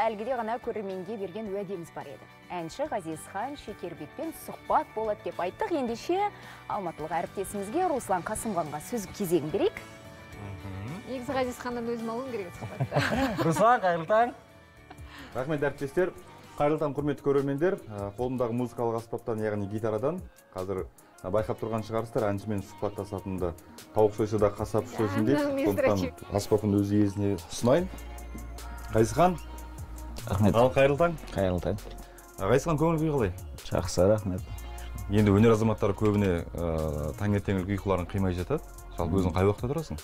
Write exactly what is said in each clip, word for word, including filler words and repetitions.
әлгіде ғана көрерменге берген уәдеміз бар еді. Әнші Ғазизхан Шекербекпен сұхбат болады деп айттық. Ендеше алматылық әріптесімізге Руслан Қасымғанға сөз кезегін берейік. Негізі Ғазизханнан өзім алуым керек сұхбатты. Руслан, қайырлы таң. Рахмет әріптестер. Қайырлы таң, құрметті көрермендер. Қолымдағы музыкалық аспаптан, яғни гитарадан қазір байқап тұрған шығарыстар, әншімен сұхбаттасатынды тауық сойса да қасап сөзін деп, сондықтан аспапын өз иесіне ұсынайын. Ғазизхан. Рахмет. Ал, қайырлы таң. Қайырлы таң. Ғазизхан, көңіл күй қалай? Жақсы, рахмет. Енді өнер азаматтары көбіне таңертеңгілік ұйқыларын қимай жатады. Жалпы өзің қай уақытта тұрасың?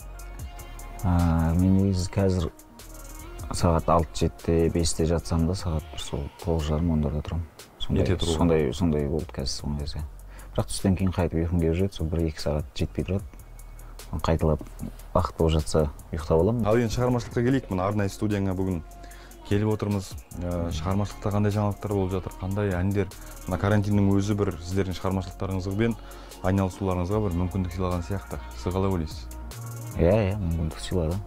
Мен негізі қазір сағат алты жетіде бесте жатсам да сағат бір сол тоғыз жарым ондарда тұрам. Сондай сондай болды қазір соңғы кезде. Бірақ түстен кейін қайтып ұйқым келіп жүреді, сол бір екі сағат жетпей тұрады. Қайталап уақыт болып жатса ұйықтап аламын. Ал енді шығармашылыққа келейік. Мына арнайы студияңа бүгін келіп отырмыз. Шығармашылықта қандай жаңалықтар болып жатыр, қандай әндер? Мына карантиннің өзі бір сіздердің шығармашылықтарыңызбен айналысуларыңызға бір мүмкіндік сыйлаған сияқты. Сіз қалай ойлайсыз? Иә, иә, мүмкіндік сыйлады.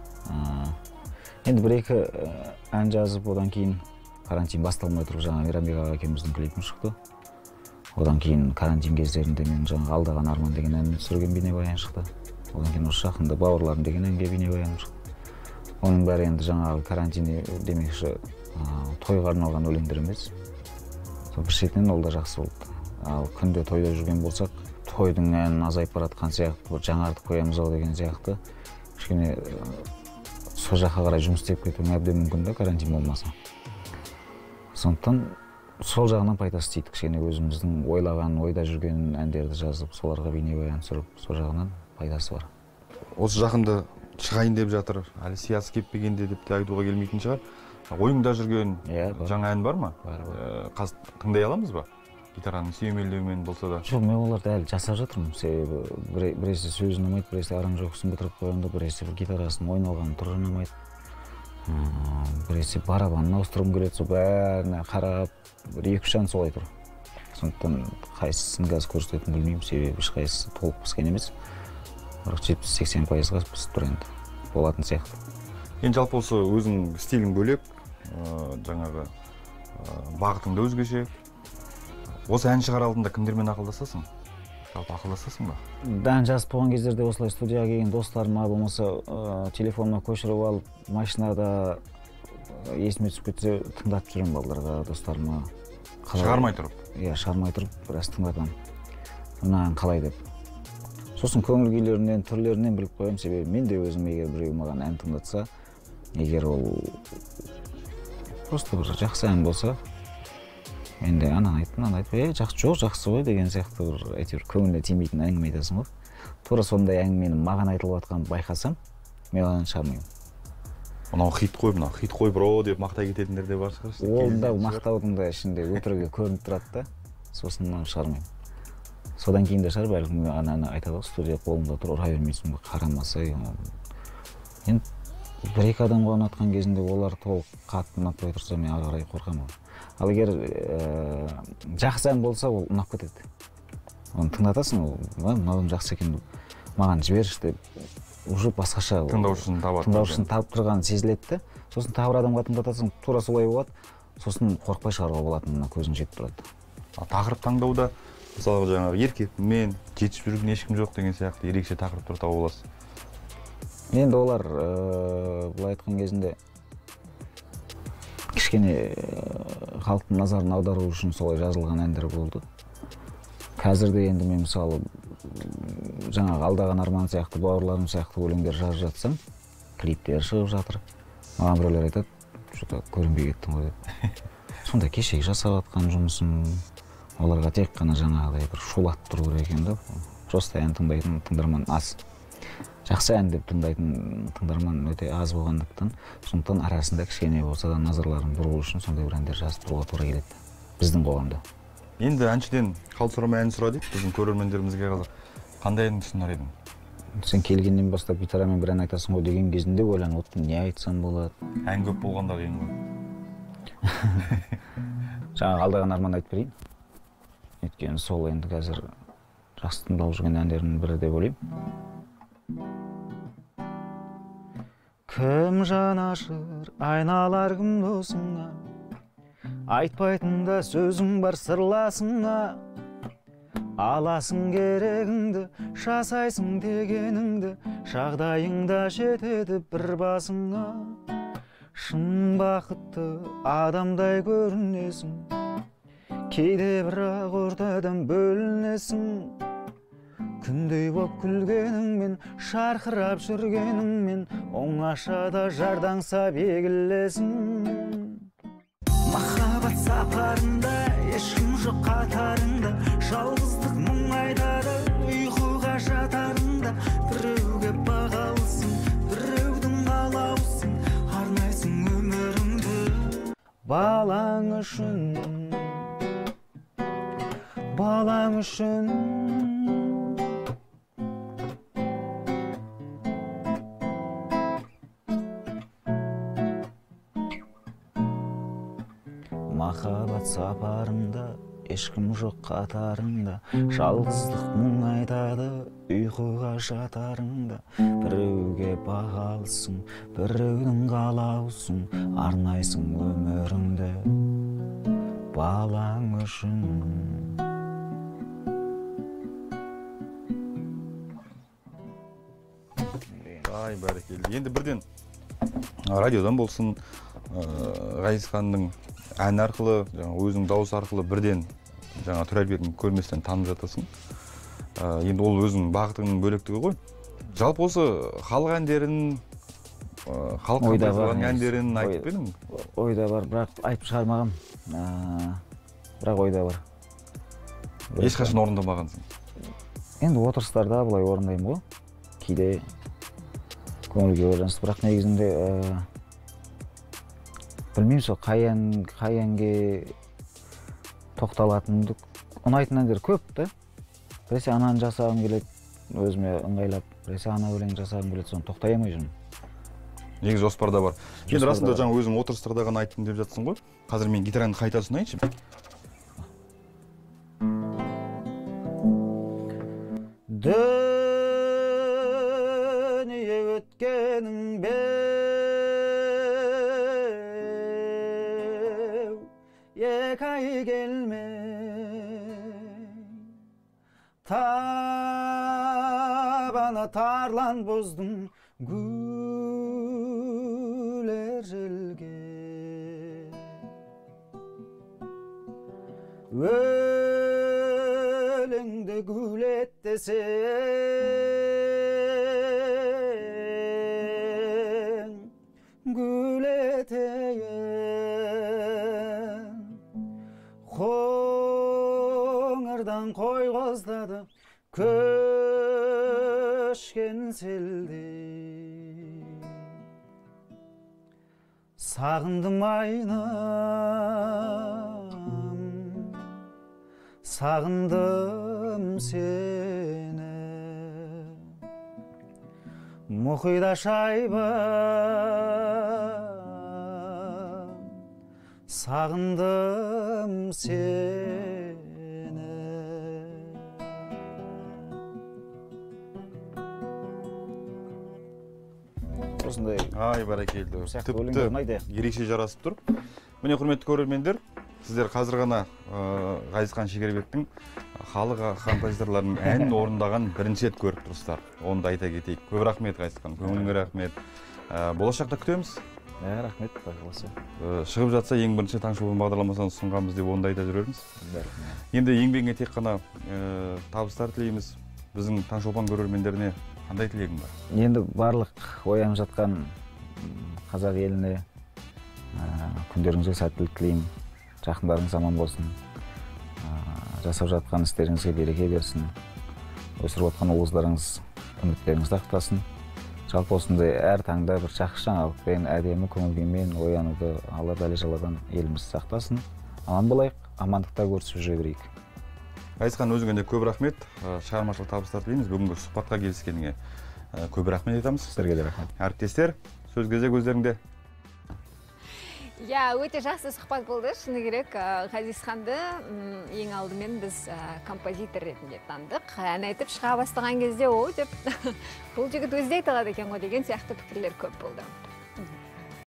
Енді бір-екі ән жазып, одан кейін карантин басталмай тұрып, жаңа Мейрамбек аға екеуміздің клипім шықты. Одан кейін карантин кездерінде мен жаңа Алдаған арман деген әнді түсірген бейнебаян шықты. Одан кейін осы жақында Бауырларым деген әнге бейнебаян шықты. Оның бәрі енді жаңағы карантин демекші тойға арналған өлеңдер емес. Сол бір шетінен ол да жақсы болды. Ал күнде тойда жүрген болсақ, тойдың әнін азайып баратқан сияқты, бір жаңартып қоямыз ау деген сияқты. Кішкене сол жаққа қарай жұмыс істеп кетуің әбден мүмкін да, карантин болмаса. Сондықтан сол жағынан пайдасы тиді, кішкене өзіміздің ойлаған, ойда жүрген әндерді жазып, соларға бейнебаян түсіріп, сол жағынан пайдасы бар. Осы жақында шығайын деп жатыр, әлі сиясы кеппегенде деп те айтуға келмейтін шығар. Ойыңда жүрген жаңа ән бар ма? Қазір тыңдай аламыз ба? Гитараның сүйемелдеуімен болса да. Жоқ, мен оларды әлі жасап жатырмын. Себебі біресе сөзін ұнамайды, біресе аранжировкасын бітіріп қойғанда, біресе гитарасын ойналған түрі ұнамайды. Біресе барабанын ауыстырғым келеді, сол бәріне қарап, бір екі-үш ән солай тұр. Сондықтан қайсысын қазір көрсететінін білмеймін, себебі ешқайсысы толық піскен емес. Бірақ жетпіс-сексен пайызға пісіп тұр енді. Болатын сияқты. Енді жалпы осы өзің стилің бөлек, жаңағы бағытыңда өзгеше. Осы ән шығар алдында кімдермен ақылдасасың? Жалпы ақылдасасың ба? Ән жазып болған кездерде осылай студияға келген достарыма, болмаса телефоныма көшіріп алып, машинада есіме түсіп кетсе, тыңдатып жүремін балаларға, достарыма. Шығармай тұрып? Иә, шығармай тұрып, біраз тыңдатамын. Мынаған қалай деп. Сосын көңіл күйлерінен, түрлерінен біліп қоямын, себебі мен де өзім егер біреу маған ән тыңдатса, егер ол просто бір жақсы ән болса, мен де анан айттым, анан айтып, е, жақсы жоқ, жақсы ғой деген сияқты бір әйтеуір көңіліне тимейтін әңгіме айтасың ғой. Тура сондай әңгімені маған айтылып жатқанын байқасам, мен одан шығармаймын. Мынау хит қой, мынау хит қой бро деп мақтай кететіндер де бар шығар. Ол да мақтаудың да ішінде өтірігі көрініп тұрады да, сосын мынаны шығармаймын. Содан кейін де шығар, бәлкім ананы айтады, студия қолымда тұр, ұра бермейсің бе, қарамаса. Енді бір-екі адамға ұнатқан кезінде олар толық қатты ұнатпай тұрса, мен ары қарай қорқамын. Ал егер жақсы ән болса, ол ұнап кетеді. Оны тыңдатасың, мынау жақсы екен, маған жіберші деп, уже басқаша тыңдаушысын тауып тұрғанын сезіледі де. Сосын тағы бір адамға тыңдатасың, тура солай болады, сосын қорықпай шығаруға болатынына көзің жетіп тұрады. Тақырып таңдауда мысалы жаңағы еркекмен жетіп жүрген ешкім жоқ деген сияқты ерекше тақырыптар тауып аласыз. Енді олар былай айтқан кезінде кішкене халықтың назарын аудару үшін солай жазылған әндер болды. Қазірде енді мен мысалы жаңағы Алдаған арман сияқты, Бауырларым сияқты өлеңдер жазып жатсам, клиптер шығып жатыр. Маған біреулер айтады, что-то көрінбей кеттің ғой деп. Сонда кешегі жасап жатқан жұмысым, оларға тек қана жаңағыдай бір шулатып тұру керек екен да. Просто ән тыңдайтын тыңдарман аз. Жақсы ән деп тыңдайтын тыңдарман өте аз болғандықтан, сондықтан арасында кішкене болса да назарларын бұру үшін сондай бір әндер жазып тұруға тура келеді біздің қоғамда. Енді әншіден қал сұрама ән сұра деп біздің көрермендерімізге қазір қандай ән ұсынар едің? Сен келгеннен бастап гитарамен бір ән айтасың ғой деген кезінде ойланып отырмын, не айтсам болады? Ән көп болғанда қиын ғой. Жаңағы Алдаған арман айтып берейін. Өйткені сол енді қазір жақсы тыңдалып жүрген әндердің бірі деп ойлаймын. Кім жанашыр айналар кім досыңа, айтпайтында сөзің бар сырласыңа. Аласың керегіңді, жасайсың дегеніңді, жағдайыңда жетеді бір басыңа. Шын бақытты адамдай көрінесің, кейде бірақ ортадан бөлінесің. Күндей боп күлгеніңмен, шарқырап жүргеніңмен, оңашада жардаңса бегілесің. Махаббат сапарында ешкім жоқ қатарында, жалғыздық мұң айтады ұйқыға жатарында. Біреуге бағалысың, біреудің қалаусың, арнайсың өміріңді балаң үшін, балаң үшін. Махаббат сапарында ешкім жоқ қатарында, жалғыздық мұң айтады ұйқыға жатарында. Біреуге бағалысың, біреудің қалаусың, арнайсың өміріңді балаң үшін. Ай, бәрекелді. Енді бірден радиодан болсын, Ғазизханның ән арқылы, өзінің дауыс арқылы бірден Төрәлібектің көрместен танып жатасың. Енді ол өзінің бағытының бөлектігі ғой. Жалпы осы халық әндерін, халық композиторларының әндерін айтып педің? Ойда бар, бірақ айтып шығармағам. Бірақ ойда бар. Ешқашан орындамағансың? Енді отырыстарда бұлай орындаймын ғой. Кейде көңілге байланысты, бірақ негізінде білмеймін, сол қай әнге тоқталатынымды, ұнайтын әндер көп та. Біресе ананы жасағым келеді, өзіме ыңғайлап, біресе ана өлең жасағым келеді, соны тоқтай алмай жүрмін. Негізі жоспарда бар. Енді расында жаңа өзің отырыстарда ғана айттым деп жатсың ғой. Қазір мен гитараны қайта ұсынайыншы. Дүние өткенің беу, екі ай келмей, табаны тарлан боздың гүлер желге. Өлеңді гүл ет десең, гүл етейін. Қоңырдан қой қоздады көшкен селдей. Сағындым айнам, сағындым сені. Мұхида шайбан, сағындым сені. Осындай. Ай, бәрекелді. Тіпті ерекше жарасып тұр. Міне, құрметті көрермендер, сіздер қазір ғана Ғазизхан Шекербектің халық композиторларының әнін орындаған бірінші рет көріп тұрсыздар. Оны да айта кетейік. Көп рахмет, Ғазизхан. Көңіліңе рахмет. Болашақта күтеміз. Рахмет, болса. Шығып жатса ең бірінші Таңшолпан бағдарламасын ұсынғанбыз деп оны да айта жүрерміз. Енді еңбегіңе тек қана табыстар тілейміз. Біздің Таңшолпан көрермендеріне қандай тілегің бар? Енді барлық оянып жатқан қазақ еліне күндеріңізге сәттілік тілеймін. Жақындарыңыз аман болсын. Жасап жатқан істеріңізге береке берсін. Өсіріп отқан ұлыңыздарыңыз үміттеріңізді ақтасын. Жалпы осындай әр таңда бір жақсы жаңалықпен, әдемі көңіл-күймен оянуды Алла дәлі жаладан еліміз сақтасын. Аман болайық, амандықта көрісіп жүре берейік. Ғазизхан, өзіңе көп рахмет. Шығармашылық табыстар тілейміз. Бүгінгі сұхбатқа келіскеніңе көп рахмет айтамыз. Сіздерге де рахмет. Әріптестер, сөз кезек өздеріңде. Я, өте жақсы сұхбат болды, шыны керек. Ғазизханды ең алдымен біз композитор ретінде тандық. Ән айтып шыға бастаған кезде о деп бұл жігіт өзі айта алады екен ғой деген сияқты пікірлер көп болды.